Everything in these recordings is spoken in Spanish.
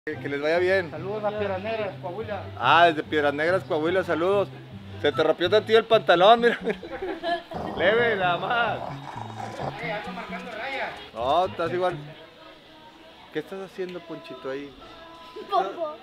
Que les vaya bien. Saludos a Piedras Negras, Coahuila. Ah, desde Piedras Negras, Coahuila, saludos. Se te rompió tantillo el pantalón, mira. Leve, nada más. Ando marcando rayas. No, estás igual. ¿Qué estás haciendo, Ponchito, ahí? Popo.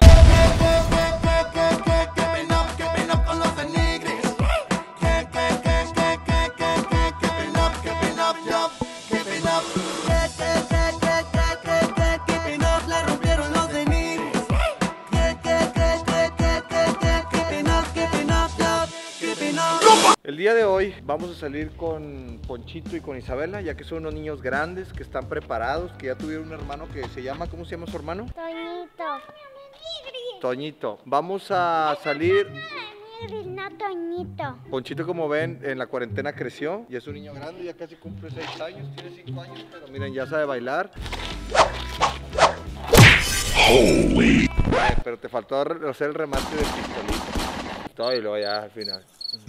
El día de hoy vamos a salir con Ponchito y con Isabela, ya que son unos niños grandes que están preparados, que ya tuvieron un hermano que se llama, ¿cómo se llama su hermano? Toñito. Toñito. Vamos a salir. No, Toñito. Ponchito, como ven, en la cuarentena creció, ya es un niño grande, ya casi cumple 6 años, tiene 5 años, pero miren, ya sabe bailar. Ay, pero te faltó hacer el remate de pistolito. Todo y luego ya al final.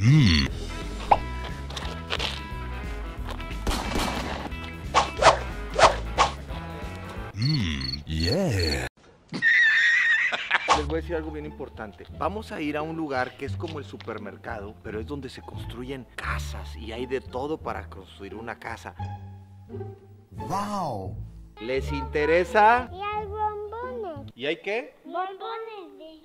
Yeah. Les voy a decir algo bien importante. Vamos a ir a un lugar que es como el supermercado, pero es donde se construyen casas y hay de todo para construir una casa. Wow. ¿Les interesa? Y hay bombones. ¿Y hay qué? Bombones de...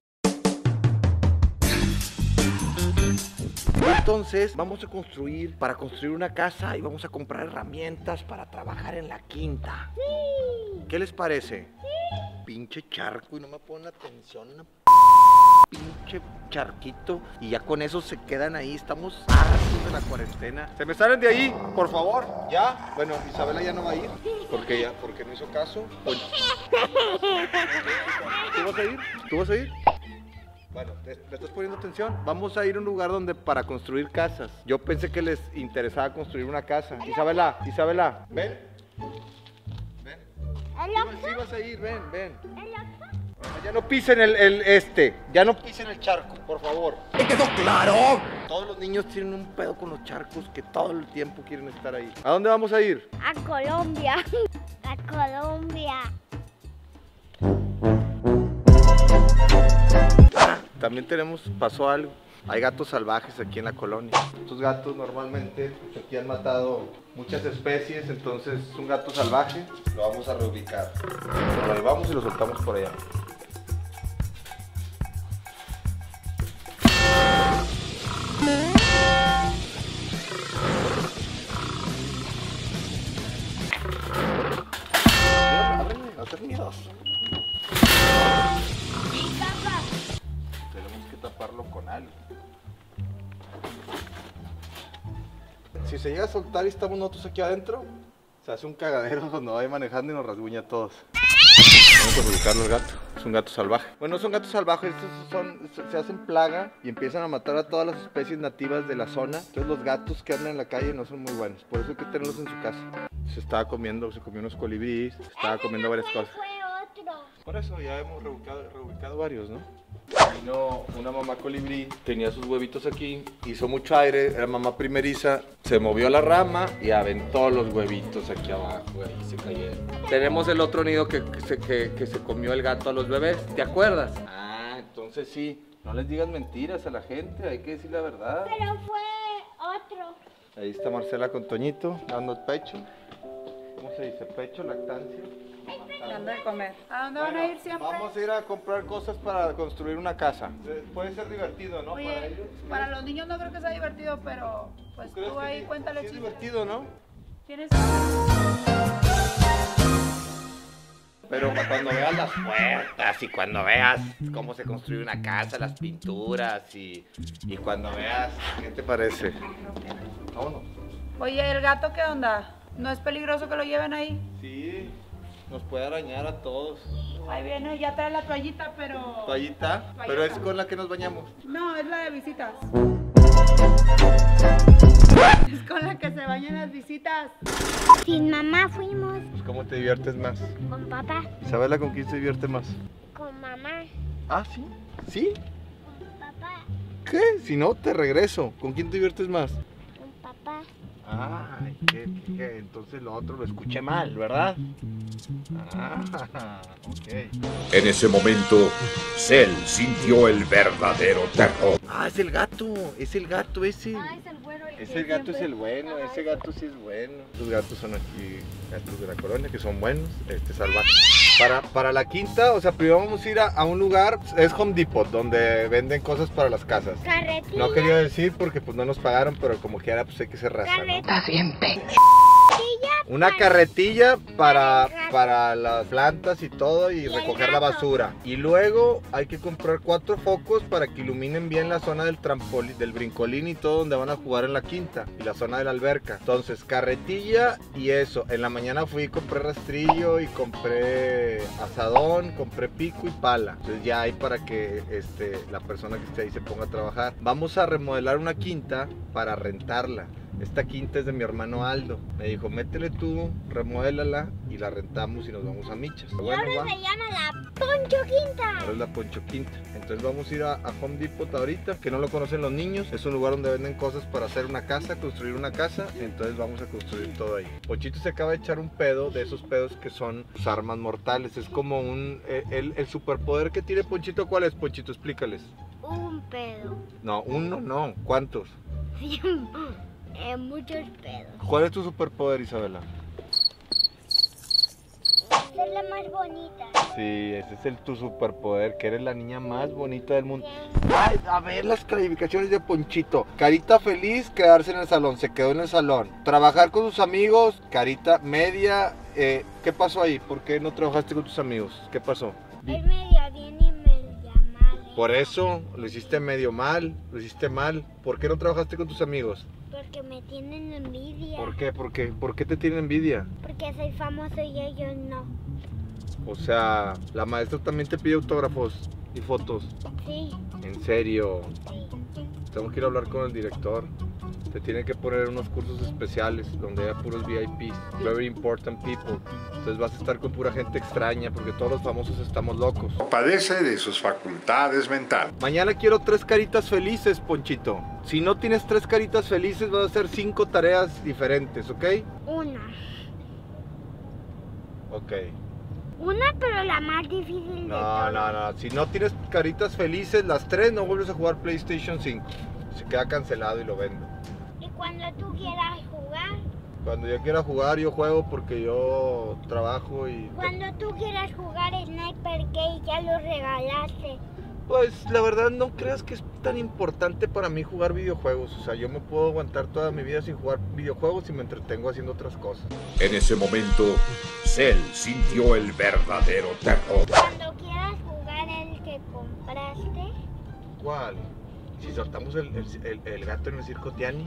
Entonces vamos a construir, para construir una casa y vamos a comprar herramientas para trabajar en la quinta. Sí. ¿Qué les parece? Pinche charco y no me ponen atención. Pinche charquito. Y ya con eso se quedan ahí. Estamos hartos de la cuarentena. Se me salen de ahí, por favor. Ya. Bueno, Isabela ya no va a ir. Porque no hizo caso. Pues... ¿Tú vas a ir? ¿Tú vas a ir? Bueno, ¿me estás poniendo atención? Vamos a ir a un lugar donde para construir casas. Yo pensé que les interesaba construir una casa. Isabela, ven. Ven. Sí vas a ir, ven. Ya no pisen ya no pisen el charco, por favor. ¿Te quedó claro? Todos los niños tienen un pedo con los charcos que todo el tiempo quieren estar ahí. ¿A dónde vamos a ir? A Colombia. A Colombia. También pasó algo. Hay gatos salvajes aquí en la colonia. Estos gatos normalmente, pues aquí han matado muchas especies, entonces es un gato salvaje. Lo vamos a reubicar. Lo llevamos y lo soltamos por allá. Ábrele, no seas miedoso. Tenemos que taparlo con algo. Si se llega a soltar y estamos nosotros aquí adentro, se hace un cagadero cuando vaya manejando y nos rasguña a todos. Vamos a ubicarlo al gato. Es un gato salvaje. Bueno, no son gatos salvajes, estos se hacen plaga y empiezan a matar a todas las especies nativas de la zona. Entonces los gatos que andan en la calle no son muy buenos. Por eso hay que tenerlos en su casa. Se comió unos colibríes, estaba comiendo varias cosas. Fue otro. Por eso ya hemos reubicado varios, ¿no? Vino una mamá colibrí, tenía sus huevitos aquí, hizo mucho aire, era mamá primeriza, se movió la rama y aventó los huevitos aquí abajo, y se cayeron. Tenemos el otro nido que se comió el gato a los bebés, ¿te acuerdas? Ah, entonces sí, no les digas mentiras a la gente, hay que decir la verdad. Pero fue otro. Ahí está Marcela con Toñito, dando el pecho. ¿Cómo se dice? Pecho, lactancia. Dando de comer. ¿A dónde van a ir siempre? Vamos a ir a comprar cosas para construir una casa. Puede ser divertido, ¿no? Oye, Para ellos. para los niños no creo que sea divertido, pero pues ¿Crees tú que ahí sí? cuéntale Sí es chistes. divertido, ¿no? ¿Tienes? Pero cuando veas las puertas y cuando veas cómo se construye una casa, las pinturas y cuando veas... ¿Qué te parece? Vámonos. Oye, ¿el gato qué onda? ¿No es peligroso que lo lleven ahí? Sí, nos puede arañar a todos. Ahí viene, ya trae la toallita, pero... ¿Toallita? Pero es con la que nos bañamos. No, es la de visitas. Es con la que se bañan las visitas. Sin mamá fuimos. Pues, ¿cómo te diviertes más? Con papá. Isabela, ¿con quién se divierte más? Con mamá. Ah, ¿sí? ¿Sí? Con papá. ¿Qué? Si no, te regreso. ¿Con quién te diviertes más? Con papá. Ay, que entonces lo otro lo escuché mal, ¿verdad? Ah, ok. En ese momento, Cell sintió el verdadero terror. Ah, es el gato ese. Ah, es el güero. Ese gato es el bueno, ese gato sí es bueno. Los gatos son aquí, gatos de la colonia, que son buenos, salvaje. Para la quinta, o sea, primero vamos a ir a un lugar, es Home Depot, donde venden cosas para las casas. Carretilla. No quería decir porque pues no nos pagaron, pero como quiera pues hay que ser raza, ¿no? Está bien, Una carretilla para las plantas y todo y el recoger la gato. basura. Y luego hay que comprar 4 focos para que iluminen bien la zona del trampolín, del brincolín y todo donde van a jugar en la quinta y la zona de la alberca. Entonces, carretilla y eso. En la mañana fui y compré rastrillo y compré asadón, compré pico y pala. Entonces ya hay para que la persona que esté ahí se ponga a trabajar. Vamos a remodelar una quinta para rentarla. Esta quinta es de mi hermano Aldo. Me dijo, métele tú, remodélala y la rentamos y nos vamos a Michas. Y Bueno, ahora va. se llama la Poncho Quinta. Ahora es la Poncho Quinta. Entonces vamos a ir a Home Depot ahorita, que no lo conocen los niños. Es un lugar donde venden cosas para hacer una casa, construir una casa. Entonces vamos a construir todo ahí. Ponchito se acaba de echar un pedo, de esos pedos que son pues, armas mortales. Es como el superpoder que tiene Ponchito. ¿Cuál es, Ponchito? Explícales. Un pedo. No, uno no. ¿Cuántos? Muchos pedos. ¿Cuál es tu superpoder, Isabela? Ser la más bonita. Sí, ese es tu superpoder, que eres la niña más bonita del mundo. Ay, a ver las calificaciones de Ponchito. Carita feliz, quedarse en el salón, se quedó en el salón. Trabajar con sus amigos, carita media. ¿Qué pasó ahí? ¿Por qué no trabajaste con tus amigos? ¿Qué pasó? Es media bien y media mal. Por eso, lo hiciste medio mal, lo hiciste mal. ¿Por qué no trabajaste con tus amigos? Porque me tienen envidia. ¿Por qué? ¿Por qué te tienen envidia? Porque soy famoso y ellos no. O sea, la maestra también te pide autógrafos y fotos. Sí, En serio. sí. Tengo que ir a hablar con el director. Te tiene que poner unos cursos especiales donde haya puros VIPs, very important people. Entonces vas a estar con pura gente extraña porque todos los famosos estamos locos. Padece de sus facultades mentales. Mañana quiero 3 caritas felices, Ponchito. Si no tienes 3 caritas felices vas a hacer 5 tareas diferentes, ¿ok? Una. Ok. Una, pero la más difícil de No, todas. no. Si no tienes caritas felices, las 3 no vuelves a jugar PlayStation 5. Se queda cancelado y lo vendo. Y cuando tú quieras jugar, Cuando yo quiera jugar, yo juego porque yo trabajo y... cuando tú quieras jugar Sniper Gate, ya lo regalaste. Pues la verdad no creas que es tan importante para mí jugar videojuegos. O sea, yo me puedo aguantar toda mi vida sin jugar videojuegos y me entretengo haciendo otras cosas. En ese momento, Cell sintió el verdadero terror. Cuando quieras jugar el que compraste, ¿Cuál? Si soltamos el gato en el circo Tiani.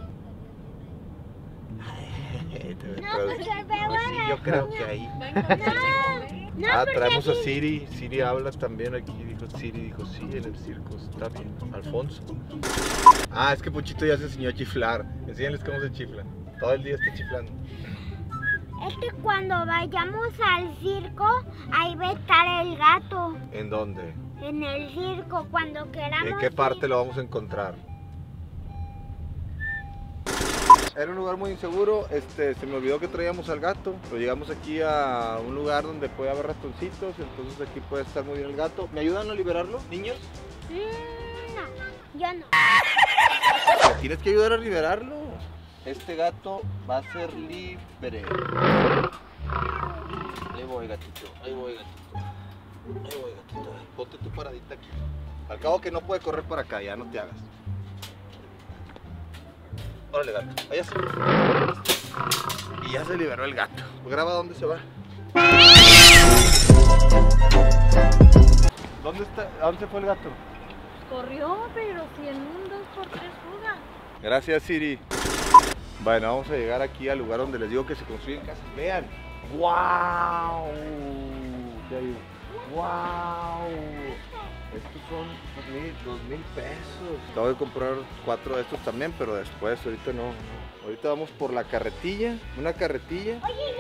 no, porque me Pues sí, yo creo que ahí. No, Ah, porque traemos a aquí- Siri. Siri habla también aquí. Siri dijo sí, en el circo está bien. Alfonso. Ah, es que Ponchito ya se enseñó a chiflar. Enséñales cómo se chifla. Todo el día está chiflando. es que cuando vayamos al circo, ahí va a estar el gato. ¿En dónde? En el circo, cuando queramos. ¿En qué ir. parte lo vamos a encontrar? Era un lugar muy inseguro, se me olvidó que traíamos al gato, pero llegamos aquí a un lugar donde puede haber ratoncitos, entonces aquí puede estar muy bien el gato. ¿Me ayudan a liberarlo, niños? No, yo no. Me tienes que ayudar a liberarlo. Este gato va a ser libre. Ahí voy, gatito, ahí voy, gatito. Ahí voy, gatito. Ponte tú paradita aquí. Al cabo que no puede correr para acá, ya no te hagas. Órale, gato, allá se. Y ya se liberó el gato. Graba dónde se va. ¿Dónde está? ¿A dónde se fue el gato? Corrió, pero si en un 2x3 fuga. Gracias, Siri. Bueno, vamos a llegar aquí al lugar donde les digo que se construyen casas. Vean. ¡Wow! ¡Wow! Estos son 2,000 pesos. Acabo de comprar 4 de estos también, pero después, ahorita no. Ahorita vamos por la carretilla, una carretilla. Oye,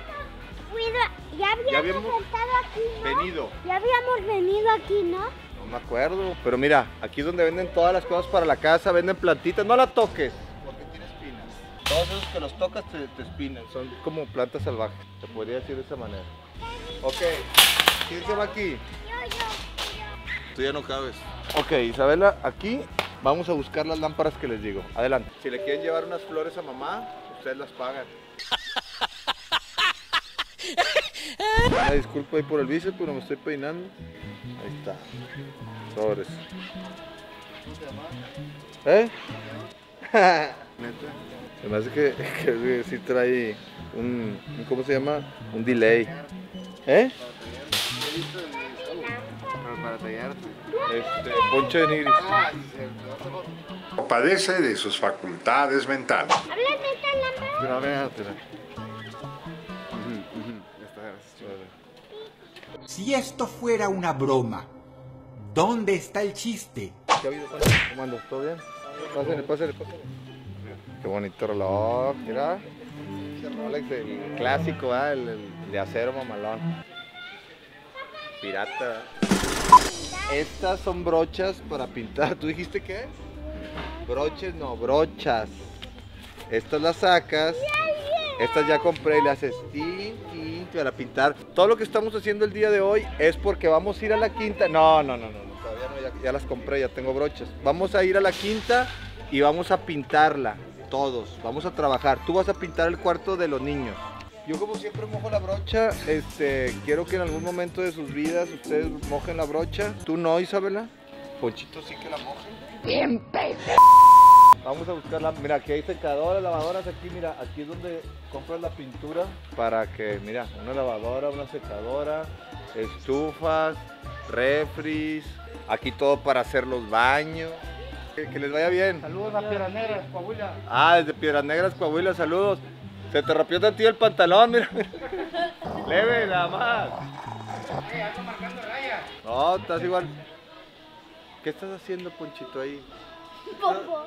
ya habíamos estado aquí, ¿no? Venido. Ya habíamos venido aquí, ¿no? No me acuerdo, pero mira, aquí es donde venden todas las cosas para la casa, venden plantitas, no la toques, porque tiene espinas. Todos esos que los tocas te espinan. Son como plantas salvajes, se podría decir de esa manera. Ok, ¿quién se va aquí? Tú ya no cabes. Ok, Isabela, aquí vamos a buscar las lámparas que les digo. Adelante. Si le quieren llevar unas flores a mamá, ustedes las pagan. Una disculpa ahí por el bíceps, pero me estoy peinando. Ahí está. Flores. ¿Eh? Se me hace que sí trae un ¿cómo se llama? Un delay. ¿Eh? Para tallarte. Poncho de nigris. Padece de sus facultades mentales. ¿Hablas de esta lámpara? Pero véatela. Si esto fuera una broma, ¿dónde está el chiste? ¿Qué ha habido? ¿Cómo andas? ¿Todo bien? Pásale. Qué bonito reloj, mira. Ese Rolex, el clásico, el de acero mamalón. Pirata. Estas son brochas para pintar. ¿Tú dijiste qué? Broches, no, brochas. Estas las sacas. Estas ya compré y le haces tin para pintar. Todo lo que estamos haciendo el día de hoy es porque vamos a ir a la quinta. No, todavía no, ya las compré, ya tengo brochas. Vamos a ir a la quinta y vamos a pintarla, todos. Vamos a trabajar. Tú vas a pintar el cuarto de los niños. Yo como siempre mojo la brocha, quiero que en algún momento de sus vidas ustedes mojen la brocha. Tú no, Isabela. Ponchito sí que la mojen. Bien pedo. Vamos a buscarla. Mira, aquí hay secadoras, lavadoras. Aquí, mira, aquí es donde compras la pintura para que, mira, una lavadora, una secadora, estufas, refris. Aquí todo para hacer los baños. Que les vaya bien. Saludos a Piedras Negras, Coahuila. Ah, desde Piedras Negras, Coahuila, saludos. Se te rompió tantillo el pantalón, mira. Leve, nada más. Ando marcando rayas. No, estás igual. ¿Qué estás haciendo, Ponchito, ahí? Popo.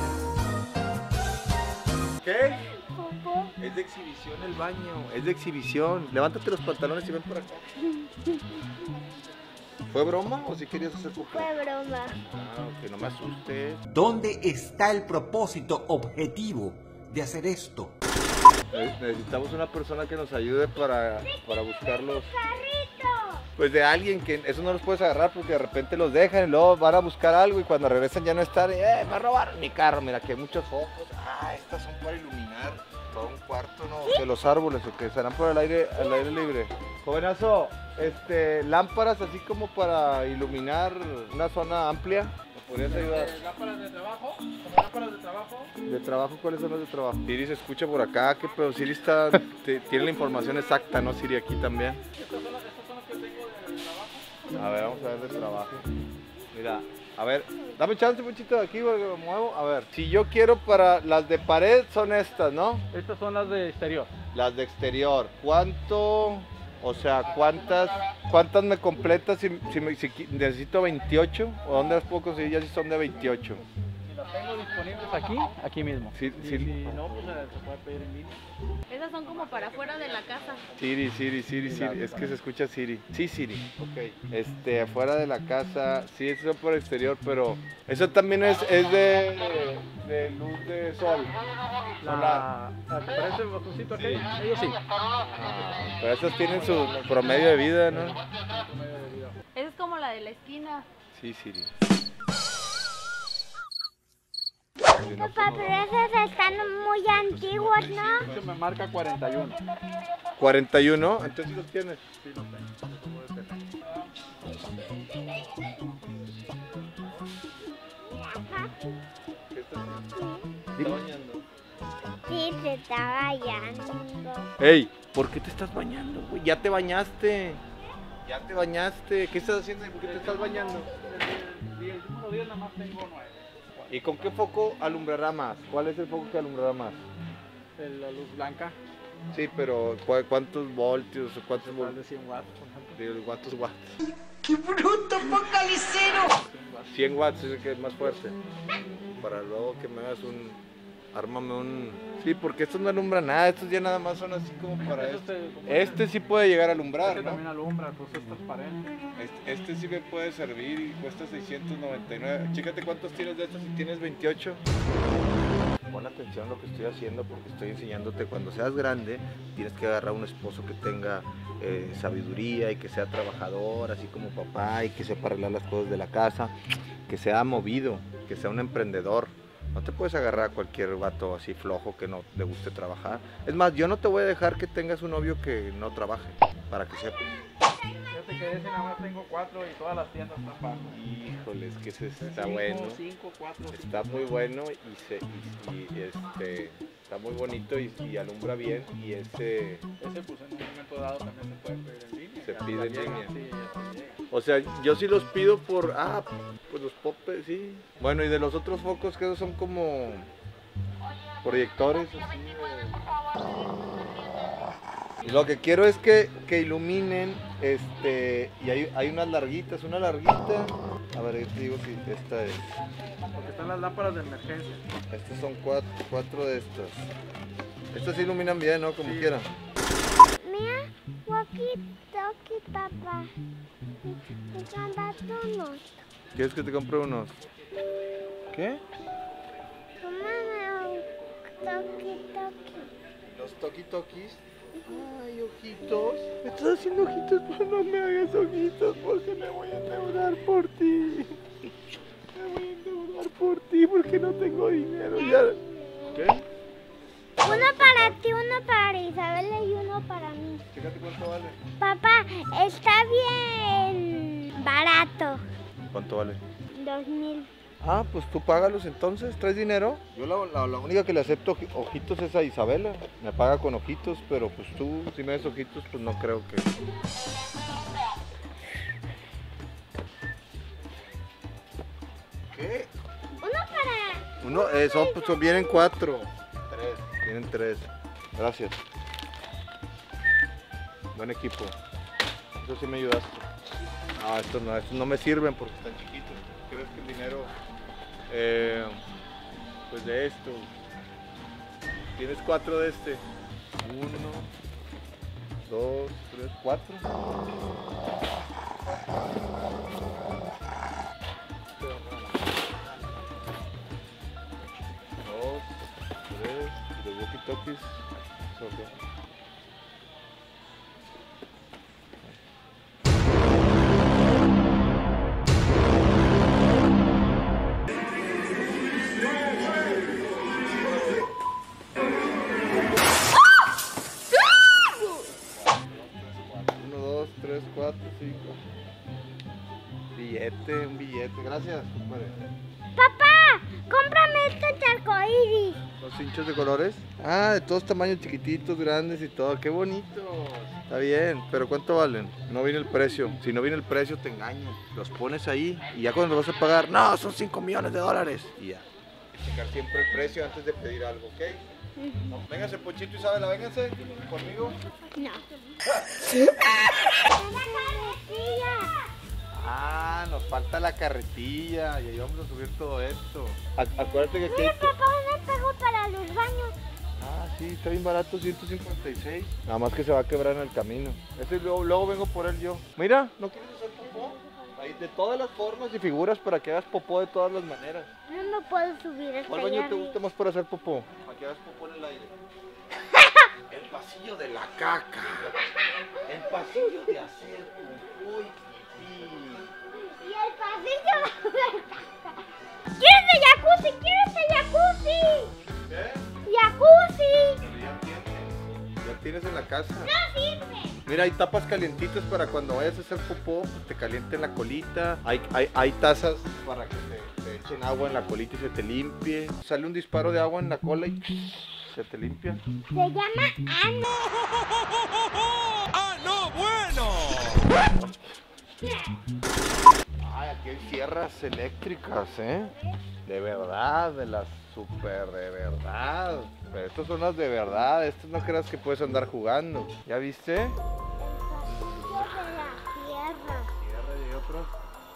¿Qué? Popo. Es de exhibición el baño, es de exhibición. Levántate los pantalones y ven por acá. ¿Fue broma o si querías hacer popó? Fue broma. Ah, que no me asustes. ¿Dónde está el propósito objetivo de hacer esto? Necesitamos una persona que nos ayude para buscar los... ¡Carrito! Pues de alguien que eso no los puedes agarrar porque de repente los dejan y luego van a buscar algo y cuando regresan ya no están y me robaron mi carro. Mira que hay muchos focos. Ah, estas son para iluminar todo un cuarto, ¿no? De los árboles o que estarán por el aire, al aire libre. Jovenazo, lámparas así como para iluminar una zona amplia. ¿Me podrías ayudar? ¿Lámparas de trabajo? ¿Como lámparas de trabajo? ¿De trabajo? ¿Cuáles son los de trabajo? Siri se escucha por acá, pero Siri tiene la información exacta, ¿no? Siri aquí también. Estas son las que tengo de trabajo. A ver, vamos a ver de trabajo. Mira, a ver, dame chance, Ponchito, de aquí porque me muevo. A ver, si yo quiero para las de pared son estas, ¿no? Estas son las de exterior. Las de exterior. ¿Cuánto? O sea, ¿cuántas me completas si necesito 28? ¿O dónde las puedo conseguir ya si son de 28? Si las tengo disponibles aquí mismo. Sí, Y sí. si no, pues se puede pedir en línea. Esas son como para afuera de la casa. Siri, es que se escucha Siri. Sí, Siri. Ok. Afuera de la casa, sí, eso es por exterior, pero eso también es de luz de sol. Solar. ¿La que parece el botoncito aquel? Ellos sí. Pero esas tienen su promedio de vida, ¿no? Esa es como la de la esquina. Sí, Siri. Papá, pero esas están muy antiguas, ¿no? Este me marca 41. 41, entonces los tienes. Sí, lo tengo. Ajá. ¿Qué estás haciendo? ¿Te estás bañando? Sí, se está bañando. Ey, ¿por qué te estás bañando, güey? Ya te bañaste. Ya te bañaste. ¿Qué estás haciendo y por qué te estás bañando? El número 10 nada más tengo 9. ¿Y con qué foco alumbrará más? ¿Cuál es el foco que alumbrará más? La luz blanca. Sí, pero ¿cuántos voltios o cuántos Más de voltios? 100 watts, por ejemplo. Digo, ¿cuántos watts? ¡Qué bruto, focalicero! 100 watts es el que es más fuerte. Para luego que me hagas ármame un... Sí, porque estos no alumbran nada, estos ya nada más son así como para Estos esto. te- Este sí puede llegar a alumbrar, Este ¿no? también alumbra, pues es transparente. Este sí me puede servir y cuesta 699. Chécate cuántos tienes de estos si tienes 28. pon atención a lo que estoy haciendo porque estoy enseñándote. Cuando seas grande, tienes que agarrar un esposo que tenga sabiduría y que sea trabajador, así como papá, y que sepa arreglar las cosas de la casa, que sea movido, que sea un emprendedor. No te puedes agarrar a cualquier vato así flojo que no le guste trabajar. Es más, yo no te voy a dejar que tengas un novio que no trabaje, para que sepas. Fíjate que ese nada más tengo 4 y todas las tiendas están pagando. Híjole, es que ese está bueno. 5, 4. Está muy bueno y está muy bonito y alumbra bien y Ese pues en un momento dado también se puede pedir en línea. Se ya pide en llega, línea. Sí, ya te llega. O sea, yo sí los pido por, pues los popes, sí. Bueno, y de los otros focos que esos son como proyectores así. Y lo que quiero es que iluminen, y hay unas larguitas, una larguita. A ver, yo te digo si esta es. Porque están las lámparas de emergencia. Estas son cuatro de estas. Estas sí iluminan bien, ¿no? Como Sí. quieran. Mira, walkie-talkie, papá. Me compraste unos. ¿Quieres que te compre unos? ¿Qué? Tómame un talkie-talkie. Los toki-tokis. Ay, ojitos. Me estás haciendo ojitos, pero no me hagas ojitos porque me voy a endeudar por ti. Me voy a endeudar por ti porque no tengo dinero ya. ¿Qué? Uno para ti, uno para Isabela y uno para mí. Fíjate cuánto vale. Papá, está bien barato. ¿Cuánto vale? 2,000. Ah, pues tú págalos entonces, ¿traes dinero? Yo la única que le acepto ojitos es a Isabela. Me paga con ojitos, pero pues tú, si me das ojitos, pues no creo que... ¿Qué? Uno para... Pues, vienen 4. 3. Vienen 3. Gracias. Buen equipo. Eso sí me ayudaste. No, estos no me sirven porque están chiquitos. ¿Crees que el dinero, pues de esto? Tienes 4 de este. 1, 2, 3, 4. 2, 3, de walkie-talkies. Un billete, gracias, compadre. Papá, cómprame este charcoíris. ¿Los hinchos de colores? Ah, de todos tamaños, chiquititos, grandes y todo, qué bonitos. Está bien, pero ¿cuánto valen? No viene el precio. Si no viene el precio te engañan. Los pones ahí y ya cuando los vas a pagar, no, son $5 millones. Y ya. Checar siempre el precio antes de pedir algo, ¿ok? No, véngase, Pochito y Isabela, vénganse conmigo. No. Ah, nos falta la carretilla y ahí vamos a subir todo esto. Acuérdate que aquí... Mira, papá, un espejo para los baños. Ah, sí, está bien barato, 156. Nada más que se va a quebrar en el camino. Ese luego vengo por él yo. Mira, ¿no quieres hacer popó? Hay de todas las formas y figuras para que hagas popó de todas las maneras. No me puedo subir hasta ¿Cuál allá baño te arriba. gusta más para hacer popó? Para que hagas popó en el aire. El pasillo de la caca. El pasillo de hacer popó y pipí. Y el pasillo de la caca. ¿Quieres de jacuzzi? ¿Quieres de jacuzzi? ¿Qué? ¡Jacuzzi! Pero ya tienes en la casa. ¡No sirve! Mira, hay tapas calientitas para cuando vayas a hacer popó, pues te calienten la colita. Hay tazas para que te echen agua en la colita y se te limpie. Sale un disparo de agua en la cola y se te limpia. Se llama ano. ¡Ah, no, bueno! Ay, aquí hay sierras eléctricas, ¿eh? De verdad, de las super de verdad. Pero estas son las de verdad, estas no creas que puedes andar jugando. ¿Ya viste? El pasillo de la tierra. Tierra y otros.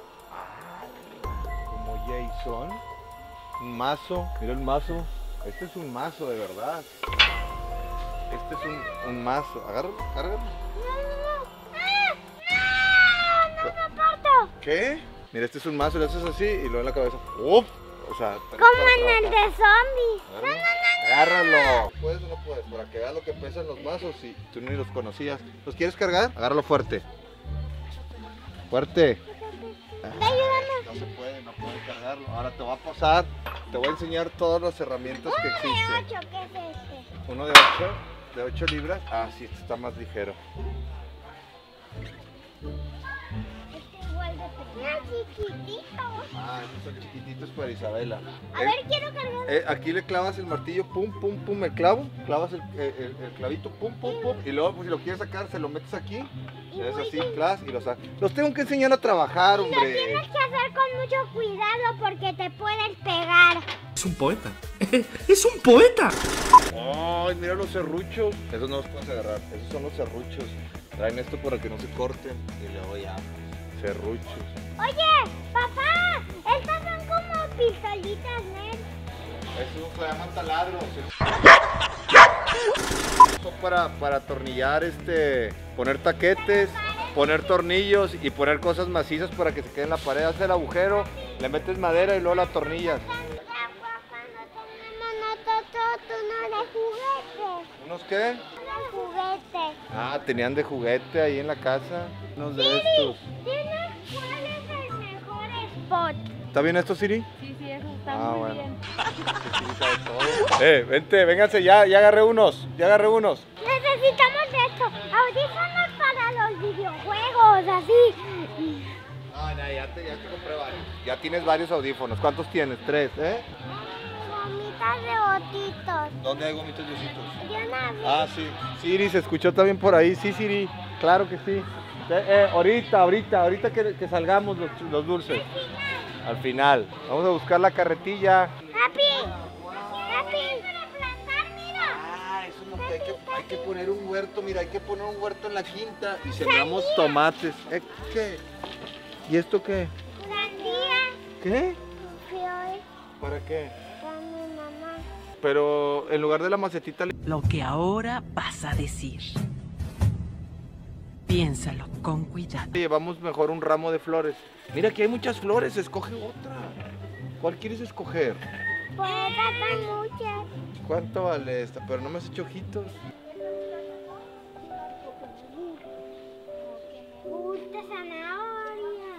Como Jason. Un mazo, mira el mazo. Este es un mazo de verdad. Este es un mazo. Agárralo, cárgalo. ¡No! ¡No! ¡No parto! ¿Qué? Mira, este es un mazo, le haces así y luego en la cabeza. ¡Uf! o sea... Como en el de zombies. No, no, no, no. Agárralo. ¿Puedes o no puedes? Para que veas lo que pesan los vasos y tú ni los conocías. ¿Los quieres cargar? Agárralo fuerte. Fuerte. Ayúdame. No se puede, no puede cargarlo. Ahora te voy a pasar, te voy a enseñar todas las herramientas que Uno de existen. 8, ¿qué es este? Uno de 8 libras. Ah, sí, este está más ligero. Este igual de pequeño. Chiquitito. Ah, estos son chiquititos para Isabela. A ver, quiero cargar. Aquí le clavas el martillo, pum, pum, pum, el clavo, clavas el clavito, pum, pum, pum, y luego pues, si lo quieres sacar, se lo metes aquí, es así, clas, y lo sacas. Los tengo que enseñar a trabajar, Lo hombre. tienes que hacer con mucho cuidado porque te puedes pegar. Es un poeta. ¡Es un poeta! Ay, mira los serruchos. Esos no los puedes agarrar, esos son los serruchos. Traen esto para que no se corten, y luego ya, serruchos. Oye, papá, estas son como pistolitas LED. Eso se llaman taladros. Son para atornillar, poner taquetes, poner tornillos y poner cosas macizas para que se quede en la pared. Haces el agujero, le metes madera y luego la atornillas. Papá, no tenemos uno de juguete. ¿Unos qué? Unos juguetes. Ah, tenían de juguete ahí en la casa. Unos de estos. Dime cuál es el mejor spot. ¿Está bien esto, Siri? Sí, sí, eso está Ah, muy bueno. bien. Siri sabe todo. Vente, vénganse, ya agarré unos, Necesitamos esto. Audífonos para los videojuegos, así. No, ya te compré varios. Ya tienes varios audífonos. ¿Cuántos tienes? 3, ¿eh? Gomitas de botitos. ¿Dónde hay gomitas de ositos? De una vez. Ah, sí. Siri, se escuchó también por ahí. Sí, Siri, claro que sí. Ahorita que salgamos los dulces. Al final. Vamos a buscar la carretilla. Happy. Para plantar, mira. Ah, eso no, hay que poner un huerto. Mira, hay que poner un huerto en la quinta y sembramos tomates. ¿Qué? ¿Y esto qué? Sandía. ¿Qué? Flores. ¿Para qué? Para mi mamá. Pero en lugar de la macetita... Lo que ahora vas a decir. Piénsalo con cuidado. Llevamos mejor un ramo de flores. Mira, aquí hay muchas flores, escoge otra. ¿Cuál quieres escoger? Pues hay muchas. ¿Cuánto vale esta? Pero no me has hecho ojitos. Me gusta zanahoria.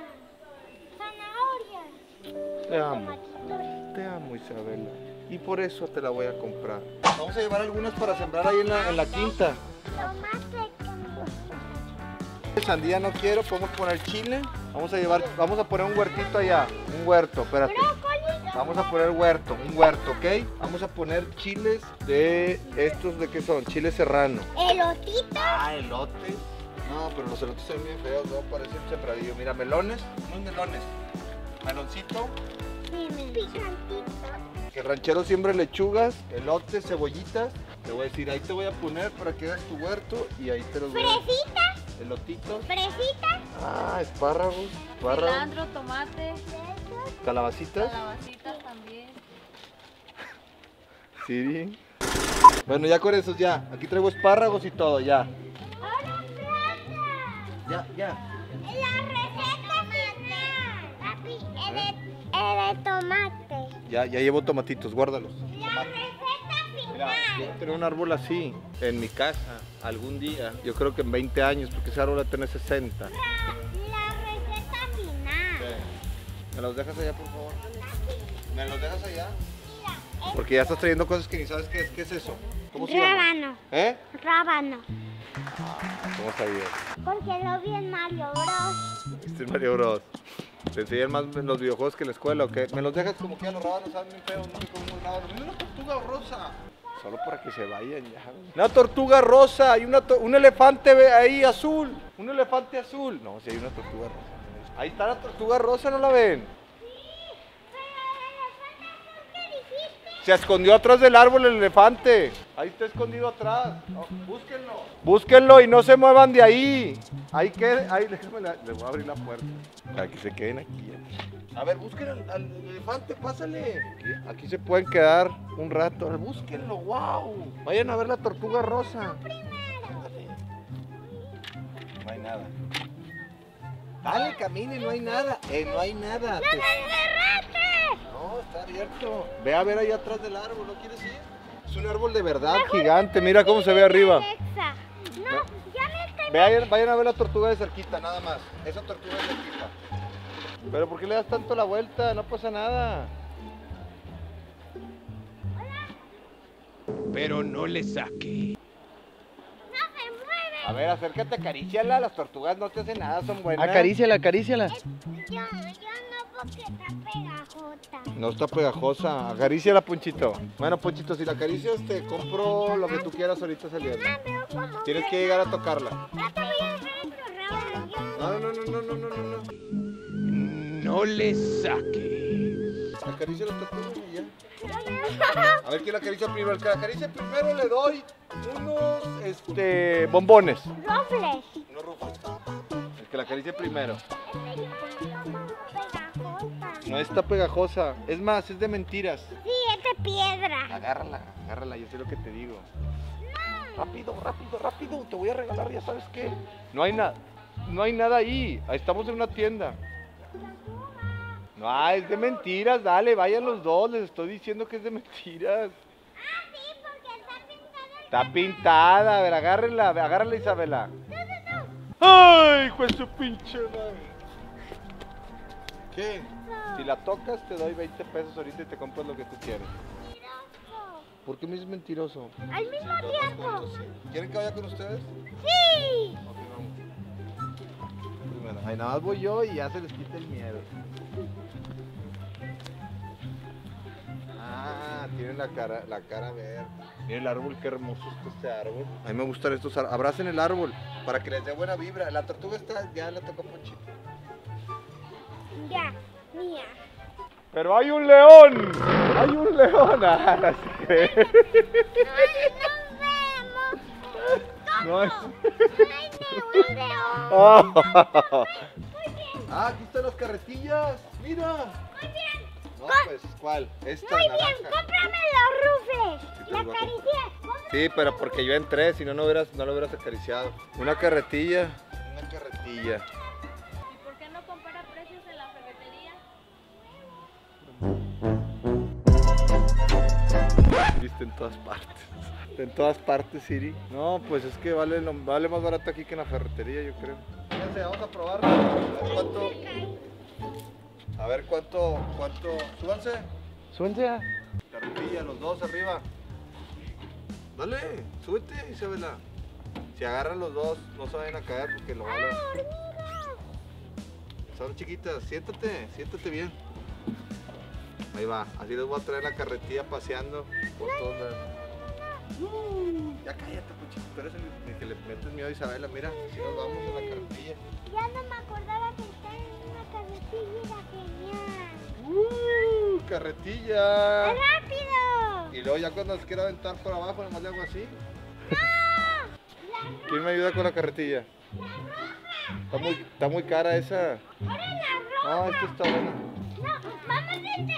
Zanahoria. Te amo Isabela. Y por eso te la voy a comprar. Vamos a llevar algunas para sembrar ahí en la quinta. Tomate que me gusta. Sandía no quiero, podemos poner chile. Vamos a poner un huertito allá. Un huerto, espérate. Brócoli. Vamos a poner un huerto, ¿ok? Vamos a poner chiles de estos, ¿de qué son? Chile serrano. Elotitos. Ah, elotes. No, pero los elotes son bien feos, no parecen sembradillo. Mira, melones, unos melones. Meloncito. Picantito. Que ranchero siempre lechugas, elotes, cebollitas. Te voy a decir, ahí te voy a poner para que hagas tu huerto y ahí te los voy a... Fresitas. Elotitos. Fresitas. Ah, espárragos. Cilantro, tomate, Calabacitas. calabacitas también. Siri. Bueno, ya con esos ya. Aquí traigo espárragos y todo, ya. Ahora plata. Ya. La receta final. Papi, el de tomate. Ya llevo tomatitos, guárdalos. La receta Mira, final. yo voy a tener un árbol así en mi casa algún día. Yo creo que en 20 años, porque ese árbol va a tener 60. La receta final. ¿Me los dejas allá, por favor? ¿Me los dejas allá? Mira, Porque ya estás trayendo cosas que ni sabes qué es eso. ¿Cómo se llama? rábano. ¿Eh? Rábano. ¿Cómo sabías? Porque lo vi en Mario Bros. Este es Mario Bros. ¿Te enseñan más los videojuegos que en la escuela o qué? ¿Me los dejas como que ya los rábanos saben bien feos? No sé cómo nada. Mira una tortuga rosa. Solo para que se vayan ya. Una tortuga rosa. Hay un elefante ahí azul. Un elefante azul. No, si hay una tortuga rosa. Ahí está la tortuga rosa, ¿no la ven? Se escondió atrás del árbol el elefante. Ahí está escondido atrás. No, búsquenlo. Búsquenlo y no se muevan de ahí. Ahí queden. Ahí, déjame les voy a abrir la puerta. Para que se queden aquí. A ver, busquen al elefante, pásale. Aquí se pueden quedar un rato. Búsquenlo, wow. Vayan a ver la tortuga rosa. No hay nada. Dale, camine, no hay nada. No hay nada. ¡Los encerraste! No, está abierto. Ve a ver allá atrás del árbol, ¿no quieres ir? Es un árbol de verdad gigante, mira cómo se ve arriba. Alexa. No, ya me estoy... Vayan a ver la tortuga de cerquita, nada más. Esa tortuga de cerquita. Pero ¿por qué le das tanto la vuelta? No pasa nada. Pero no le saque. No se mueve. A ver, acércate, acaríciala. Las tortugas no te hacen nada, son buenas. Acaríciala, acaríciala. Yo no, porque está pegajosa. No está pegajosa. Acaríciala, Ponchito. Bueno, Ponchito, si la acaricias, te compro lo que tú quieras ahorita saliendo. Pero como... Tienes que llegar a tocarla. Ya te voy a dejar el programa. No. No le saque. Acaricia la tortuga y ya. A ver quién la acaricia primero. El que la acaricia primero le doy unos bombones. Rofles. Unos rufles. El que la acaricie primero. No está pegajosa. Es más, es de mentiras. Sí, es de piedra. Agárrala, yo sé lo que te digo. Rápido. Te voy a regalar, ya sabes qué. No hay nada ahí. Estamos en una tienda. No, es de mentiras, dale, vayan los dos, les estoy diciendo que es de mentiras. Ah, sí, porque está pintada. Está pintada, a ver, agárrala Isabela. ¡Ay, hijo de su pinche madre! ¿Qué? Si la tocas te doy 20 pesos ahorita y te compras lo que tú quieres. Mentiroso. ¿Por qué me dices mentiroso? Al mismo tiempo. ¿Quieren que vaya con ustedes? Sí. Ok, vamos. Primero, ahí nada más voy yo y ya se les quita el miedo. Ah, tienen la cara verde. Miren el árbol, qué hermoso está este árbol. A mí me gustan estos árboles. Abracen el árbol para que les dé buena vibra. La tortuga ya la tocó Ponchito. Ya, mía. Pero hay un león. Hay un león. Ah, no se cree. Ay, nos vemos. No es... Ay, no, un león. Muy bien. Ah, aquí están las carretillas. Mira. Muy bien. No, pues, ¿cuál? Esta Muy naranja. bien, cómprame los rufles. Sí, te La los voy a acaricié. Sí, pero porque yo entré, si no, no lo hubieras acariciado. Una carretilla. ¿Y por qué no compara precios en la ferretería? Viste en todas partes. En todas partes, Siri. No, pues es que vale más barato aquí que en la ferretería, yo creo. Fíjense, vamos a probarlo. A ver cuánto. Súbanse. Súbense. Carretilla, los dos arriba. Dale, súbete, Isabela. Si agarran los dos, no se vayan a caer porque lo van Son chiquitas, siéntate bien. Ahí va, así les voy a traer la carretilla paseando por todos lados. Ya cállate, Puchito, tú eres el que le metes miedo a Isabela. Mira, así nos vamos en la carretilla. Ya no me acordaba que estaba en una carretilla, era genial. Carretilla. ¡Rápido! Y luego ya cuando nos quiera aventar por abajo, nomás le hago así. ¡No! ¿Quién me ayuda con la carretilla? Está muy cara esa. ¡Ahora la roja! No, esta está buena. No, vamos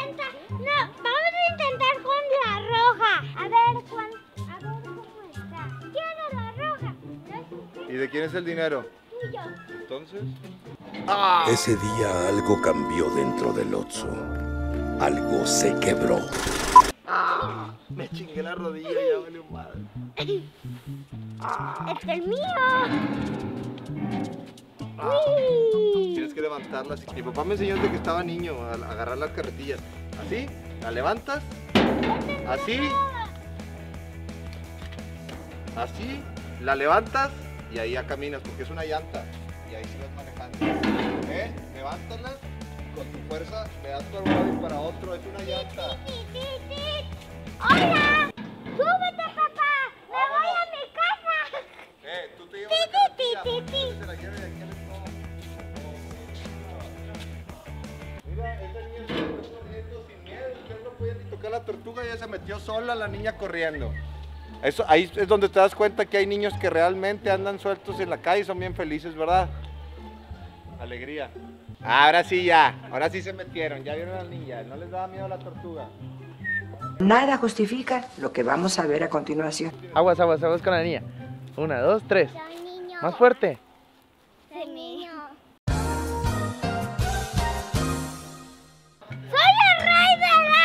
a intentar con la roja. A ver cómo está. Quiero la roja. ¿Y de quién es el dinero? Tuyo. Entonces. Ese día algo cambió dentro del Otso. Algo se quebró. Me chingué la rodilla y ya valió madre. ¡Este es el mío! Uy. Tienes que levantarla así. Mi papá me enseñó desde que estaba niño a agarrar las carretillas. Así, la levantas. Así. Así, la levantas y ahí ya caminas porque es una llanta. Y ahí sí vas manejando. Levántala con tu fuerza, le das para un lado y para otro. Es una llanta. ¡Hola! ¡Súbete, papá! ¡Me voy a mi casa! Tú te llevas la carretilla. Se la lleve de aquí al Mira, esa niña se está corriendo sin miedo. Usted no podía ni tocar la tortuga, ya se metió sola la niña corriendo. Eso, ahí es donde te das cuenta que hay niños que realmente andan sueltos en la calle y son bien felices, ¿verdad? Alegría. Ahora sí ahora sí se metieron, ya vieron a la niña, no les daba miedo la tortuga. Nada justifica lo que vamos a ver a continuación. Aguas con la niña. 1, 2, 3. Soy niño. Más fuerte. Soy niño. ¡Soy el rey del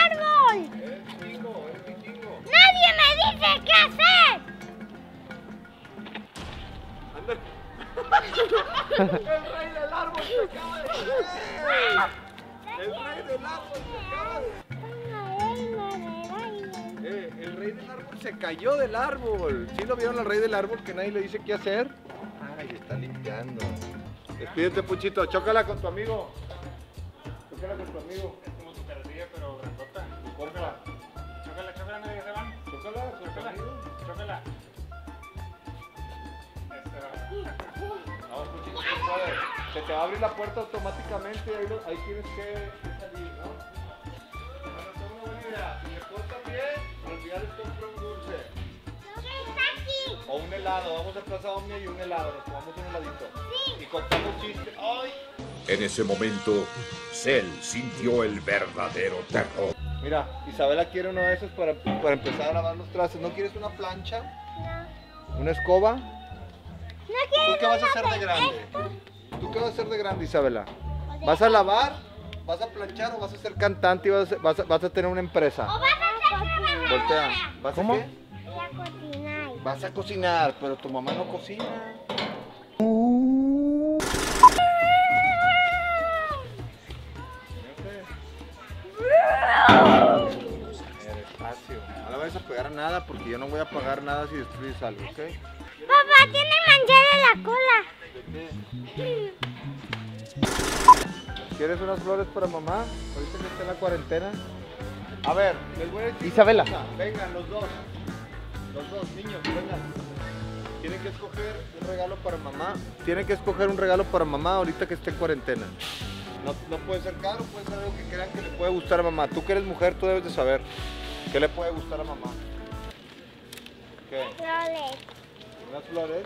El rey del árbol se acaba de caer. El rey del árbol el rey del árbol se cayó del árbol. ¿Sí lo vieron al rey del árbol que nadie le dice qué hacer? Ay, está limpiando. Despídete, Puchito. Chócala con tu amigo. Chócala con tu amigo. Es como tu carretilla, pero grandota. Cómpala. Chócala, chócala, nadie se van. Chócala, chócala. Chócala. Vamos, Puchito, se te va a abrir la puerta automáticamente y ahí tienes que salir, ¿no? Bueno, tengo una buena idea. Si me portan bien, al final les compro un dulce. O un helado. Vamos a Plaza Omnia y un helado. Nos tomamos un heladito. Y contamos chistes. ¡Ay! En ese momento, Cell sintió el verdadero terror. Mira, Isabela quiere uno de esos para empezar a lavar los trastes. ¿No quieres una plancha? No. ¿Una escoba? No quiero. ¿Tú qué vas a hacer de grande? ¿Tú qué vas a hacer de grande, Isabela? ¿Vas a lavar? ¿Vas a planchar o vas a ser cantante y vas a tener una empresa? O vas a ser trabajadora. Voltea. ¿Vas ¿Cómo? a qué? Voy a cocinar. Vas a cocinar, pero tu mamá no cocina. Despacio. No le vayas a pegar a nada porque yo no voy a pagar nada si destruyes algo, ¿ok? Papá tiene manchada en la cola. ¿Quieres unas flores para mamá? Ahorita que está en la cuarentena. A ver, les voy a decir. Isabela. una cosa. Vengan los dos. Los dos niños, vengan. Tienen que escoger un regalo para mamá. Tienen que escoger un regalo para mamá ahorita que esté en cuarentena. No puede ser caro, puede ser algo que crean que le puede gustar a mamá. Tú que eres mujer, tú debes de saber qué le puede gustar a mamá. ¿Qué? Flores. ¿Unas flores?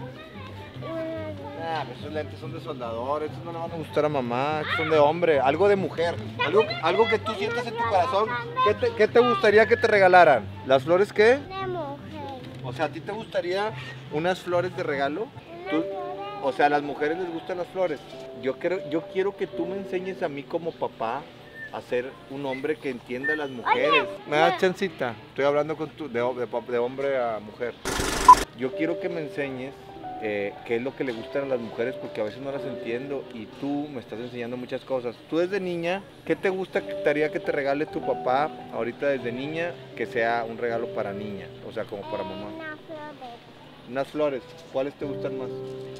Ah, pues esos lentes son de soldador, estos no le van a gustar a mamá, estos son de hombre, algo de mujer, algo que tú sientes en tu corazón. ¿Qué te gustaría que te regalaran? ¿Las flores qué? De mujer. O sea, ¿a ti te gustaría unas flores de regalo? O sea, a las mujeres les gustan las flores. Yo quiero que tú me enseñes a mí como papá a ser un hombre que entienda a las mujeres. ¿Me das chancita? Estoy hablando con de hombre a mujer. Yo quiero que me enseñes qué es lo que le gustan a las mujeres porque a veces no las entiendo y tú me estás enseñando muchas cosas. Tú desde niña, ¿qué te gustaría que te regale tu papá ahorita desde niña que sea un regalo para niña? O sea, como para mamá. Unas flores. Unas flores, ¿cuáles te gustan más?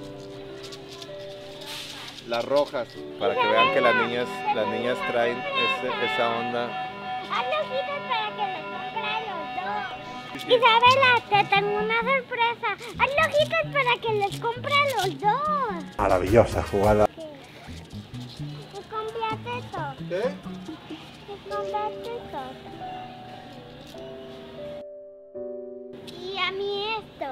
Las rojas, para que vean que las niñas traen esa onda. Haz ojitos para que les compre a los dos. Isabela, te tengo una sorpresa. Haz ojitos para que les compre a los dos. Maravillosa jugada. Te compraste esto. ¿Qué? Te compraste esto. Y a mí esto.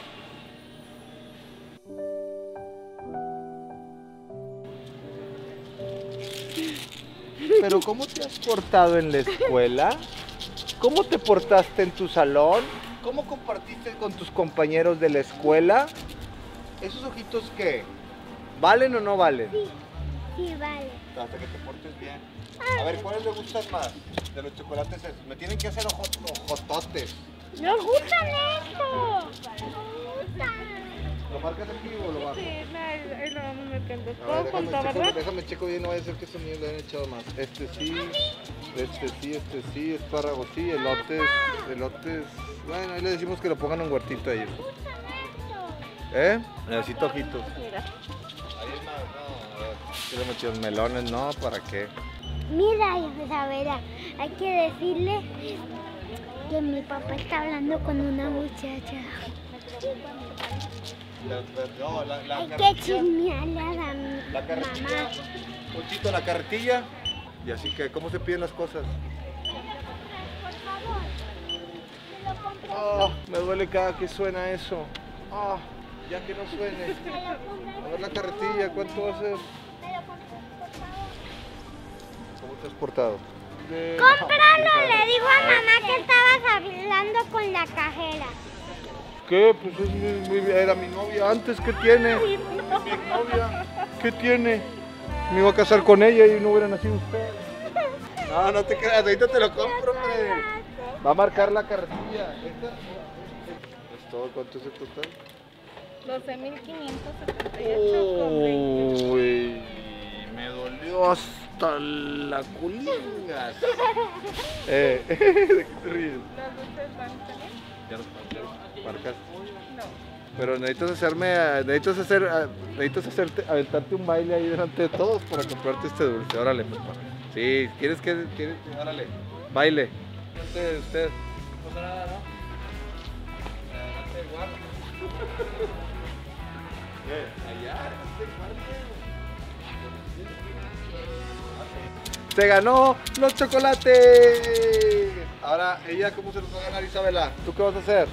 Pero ¿cómo te has portado en la escuela? ¿Cómo te portaste en tu salón? ¿Cómo compartiste con tus compañeros de la escuela? ¿Esos ojitos qué? ¿Valen o no valen? Sí, sí, vale. Hasta que te portes bien. A ver, ¿cuáles le gustan más de los chocolates esos? Me tienen que hacer ojototes. ¿Nos gustan estos? Nos gustan. ¿Lo marcas aquí o lo bajo? Sí, ahí lo vamos marcando. A ver, Todo junto, ¿verdad? déjame checo bien, no vaya a ser que estos niños le hayan echado más. Este sí, espárragos sí, elotes. Bueno, ahí le decimos que lo pongan en un huertito a ellos. Necesito ojitos. Mira. Ahí es más, no, a ver, ¿qué le metieron melones? No, ¿para qué? Mira, Isabela, hay que decirle que mi papá está hablando con una muchacha. No, la Hay que carretilla. chismearle a La la carretilla. mamá. Ponchito, la carretilla. Y así que, ¿cómo se piden las cosas? Por favor, te lo compro. Ah, me duele cada que suena eso. Ah, ya que no suene. Te lo compro. A ver la carretilla, ¿cuánto va a ser? Te lo compro, por favor. ¿Cómo te has portado? Cómpralo, le digo a mamá que estabas hablando con la cajera. ¿Qué? Pues era mi novia antes, ¿qué tiene? Es mi exnovia, ¿qué tiene? Me iba a casar con ella y no hubiera nacido usted. No, no te creas, ahorita te lo compro, hombre. Va a marcar la carretilla. ¿Esta? ¿Es todo? ¿Cuánto es el total? 12.578 con 20. Uy, me dolió hasta la culinga. ¿De qué te ríes? ¿Las dulces van también? Ya los marcas. No. Pero necesitas aventarte un baile ahí delante de todos para comprarte este dulce. Órale, papá. Sí, ¿quieres? Órale, baile. Usted. No pasa nada, ¿no? Adelante del guardo. Allá, ¡se ganó los chocolates! Ahora, ella, ¿cómo se los va a ganar, Isabela? ¿Tú qué vas a hacer?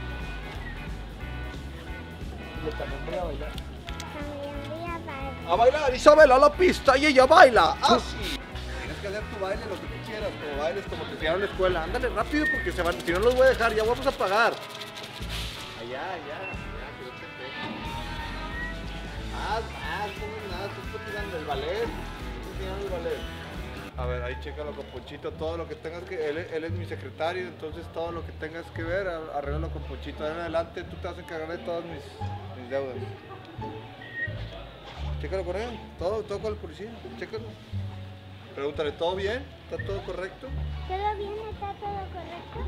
También voy a bailar. A bailar, Isabela, a la pista y ella baila. ¡Así! Tienes que hacer tu baile, lo que tú quieras, como bailes, como te enseñaron en la escuela. Ándale rápido porque se van, si no los voy a dejar, ya vamos a pagar. Allá, que no te pegue. Más, no nada, tú estás tirando el ballet. El ballet. A ver, ahí chécalo con Ponchito, todo lo que tengas que... Él es mi secretario, entonces todo lo que tengas que ver, arréglalo con Ponchito. De en adelante tú te vas a encargar de todas mis deudas. Chécalo con él, todo con el policía, chécalo. Pregúntale, ¿todo bien? ¿Está todo correcto? ¿Todo bien? ¿Está todo correcto?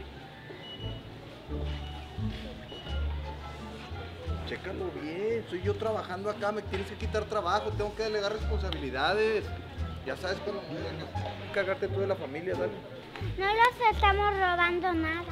Chécalo bien, soy yo trabajando acá, me tienes que quitar trabajo, tengo que delegar responsabilidades. Ya sabes cómo cagarte tú de la familia, dale. No los estamos robando nada.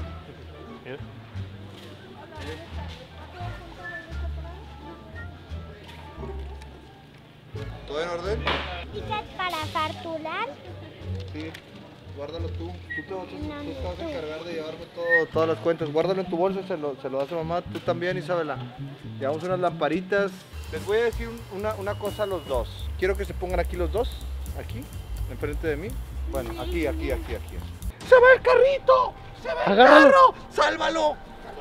¿Todo en orden? ¿Dices para facturar? Sí, guárdalo tú. Tú te vas a encargar de llevarme todas las cuentas. Guárdalo en tu bolsa, se lo das a mamá. Tú también, Isabela. Llevamos unas lamparitas. Les voy a decir una cosa a los dos. Quiero que se pongan aquí los dos. Aquí, enfrente de mí. Bueno, aquí. ¡Se va el carrito! ¡Se va el carro! ¡Sálvalo!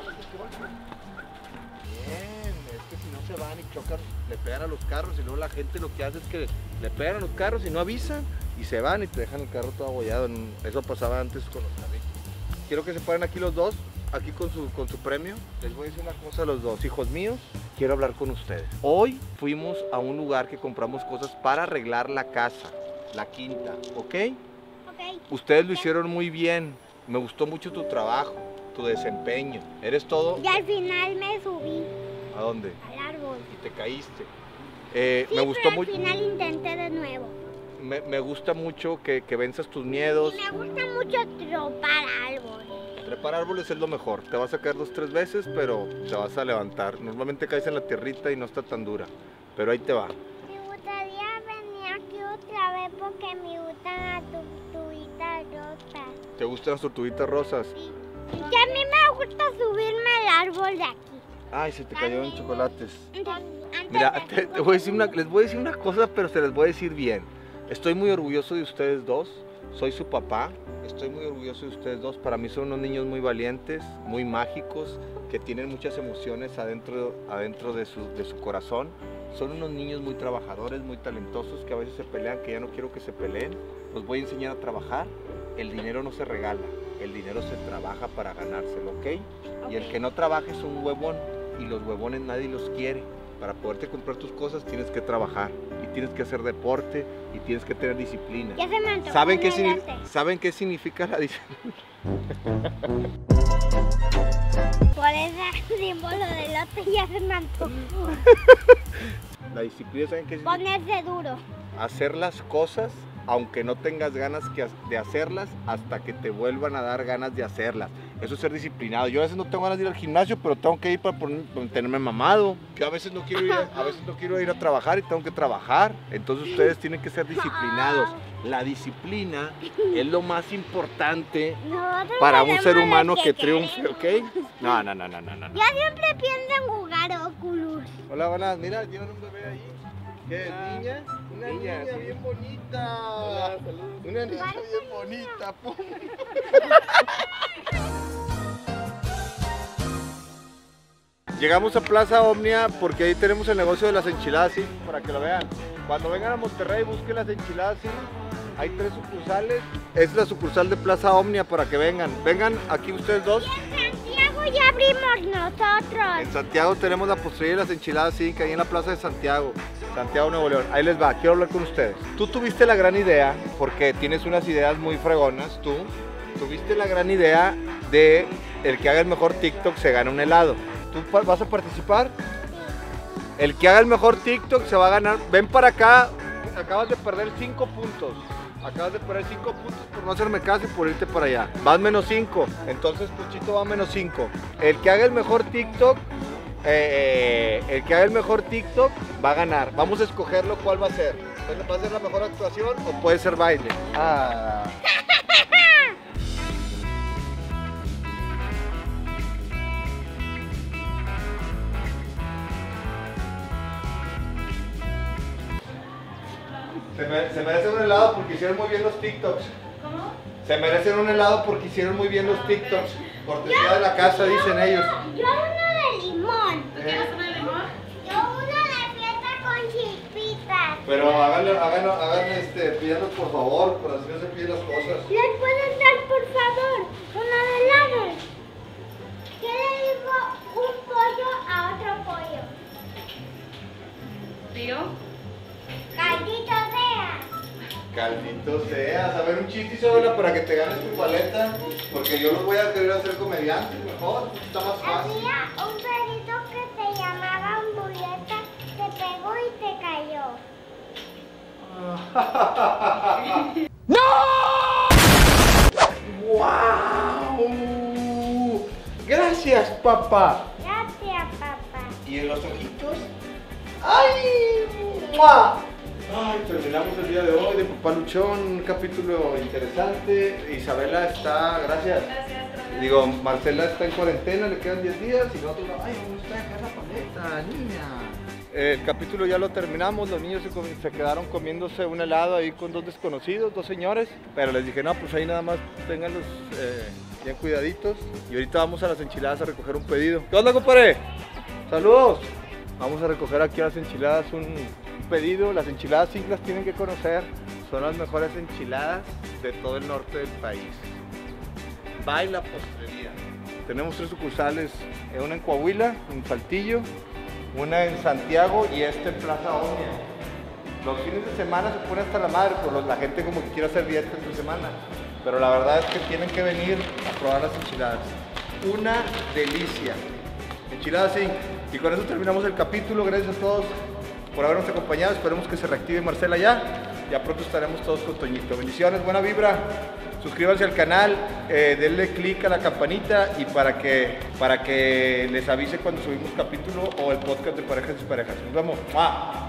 Bien, es que si no se van y chocan, le pegan a los carros y luego la gente lo que hace es que le pegan a los carros y no avisan y se van y te dejan el carro todo abollado. Eso pasaba antes con los carritos. Quiero que se paren aquí los dos, aquí con su premio. Les voy a decir una cosa a los dos, hijos míos, quiero hablar con ustedes. Hoy fuimos a un lugar que compramos cosas para arreglar la casa, la quinta, ¿ok? Ustedes lo hicieron muy bien, me gustó mucho tu trabajo, tu desempeño, eres todo... Y al final me subí. ¿A dónde? Al árbol. Y te caíste. Sí, me gustó pero al final intenté de nuevo. Me gusta mucho que venzas tus miedos. Y me gusta mucho trepar árboles. Trepar árboles es lo mejor. Te vas a caer 2 o 3 veces, pero te vas a levantar. Normalmente caes en la tierrita y no está tan dura, pero ahí te va. Me gustaría venir aquí otra vez porque me gustan las tortuguitas rosas. ¿Te gustan las tortuguitas rosas? Sí. Y a mí me gusta subirme al árbol de aquí. Ay, se te cayeron chocolates. Antes Mira, les voy a decir una cosa, pero se les voy a decir bien. Estoy muy orgulloso de ustedes dos. Soy su papá. Estoy muy orgulloso de ustedes dos. Para mí son unos niños muy valientes, muy mágicos, que tienen muchas emociones adentro de su corazón. Son unos niños muy trabajadores, muy talentosos, que a veces se pelean, que ya no quiero que se peleen. Los voy a enseñar a trabajar. El dinero no se regala, el dinero se trabaja para ganárselo, ¿ok? Y el que no trabaja es un huevón, y los huevones nadie los quiere. Para poderte comprar tus cosas tienes que trabajar, y tienes que hacer deporte, y tienes que tener disciplina. Ya se me antojó ¿Saben un qué, elote. ¿Saben qué significa la disciplina? Por ese símbolo de elote ya se me antojó. La disciplina, ¿saben qué significa? Ponerse duro. Hacer las cosas aunque no tengas ganas de hacerlas, hasta que te vuelvan a dar ganas de hacerlas. Eso es ser disciplinado. Yo a veces no tengo ganas de ir al gimnasio, pero tengo que ir para tenerme mamado. Yo a veces no quiero ir a trabajar y tengo que trabajar. Entonces ustedes tienen que ser disciplinados. La disciplina es lo más importante para un ser humano que triunfe, ¿ok? No. Yo siempre pienso en jugar Oculus. Hola, buenas. Mira, tienen un bebé ahí. ¿Qué es, niña? Una niña bien bonita. Hola, saludos. Una niña bien bonita. ¡Pum! Llegamos a Plaza Omnia porque ahí tenemos el negocio de las enchiladas, ¿sí? Para que lo vean. Cuando vengan a Monterrey, busquen las enchiladas, ¿sí? Hay 3 sucursales. Es la sucursal de Plaza Omnia para que vengan. Vengan aquí ustedes dos. Y en Santiago ya abrimos nosotros. En Santiago tenemos la postrería y las enchiladas Zinc, ahí en la plaza de Santiago, Santiago, Nuevo León. Ahí les va, quiero hablar con ustedes. Tú tuviste la gran idea, porque tienes unas ideas muy fregonas, tú tuviste la gran idea de el que haga el mejor TikTok se gana un helado. ¿Tú vas a participar? El que haga el mejor TikTok se va a ganar. Ven para acá, acabas de perder 5 puntos. Acabas de perder 5 puntos por no hacerme caso y por irte para allá. Vas menos 5, entonces Puchito va menos 5. El que haga el mejor TikTok, va a ganar. Vamos a escogerlo cuál va a ser. ¿Va a ser la mejor actuación o puede ser baile? Ah. Se merecen un helado porque hicieron muy bien los TikToks. ¿Cómo? Se merecen un helado porque hicieron muy bien los TikToks. Cortesía de la casa, dicen ellos. Yo uno de limón. ¿Tú quieres uno de limón? Yo uno de fiesta con chispitas. Pero pídanos por favor, por así no se piden las cosas. ¿Les pueden dar por favor uno de helado? ¿Qué le digo un pollo a otro pollo? ¿Tío? Caldito sea. Caldito sea, a ver un chiste Isabela para que te ganes tu paleta, porque yo lo voy a querer hacer comediante, mejor, está más fácil. Había un perrito que se llamaba Ambuleta, te pegó y te cayó. ¡Wow! Gracias, papá. Gracias, papá. ¿Y en los ojitos? ¡Ay! ¡Mua! Ay, terminamos el día de hoy de Papá Luchón, un capítulo interesante. Isabela está, gracias. Digo, Marcela está en cuarentena, le quedan 10 días y nosotros, ay, ¿dónde está acá la paleta, niña? El capítulo ya lo terminamos, los niños se quedaron comiéndose un helado ahí con 2 desconocidos, 2 señores, pero les dije, no, pues ahí nada más ténganlos bien cuidaditos y ahorita vamos a las enchiladas a recoger un pedido. ¿Qué onda, compadre? ¡Saludos! Vamos a recoger aquí a las enchiladas un pedido. Las enchiladas Zinc las tienen que conocer, son las mejores enchiladas de todo el norte del país. Baila postrería. Tenemos 3 sucursales, una en Coahuila, en Saltillo, una en Santiago y en Plaza Omnia. Los fines de semana se pone hasta la madre por la gente como que quiere hacer dieta entre semana, pero la verdad es que tienen que venir a probar las enchiladas. Una delicia. Enchiladas Zinc. Y con eso terminamos el capítulo. Gracias a todos por habernos acompañado. Esperemos que se reactive Marcela ya. Ya pronto estaremos todos con Toñito. Bendiciones, buena vibra. Suscríbanse al canal, denle click a la campanita y para que les avise cuando subimos capítulo o el podcast de Parejas y Parejas. Nos vemos. ¡Ah!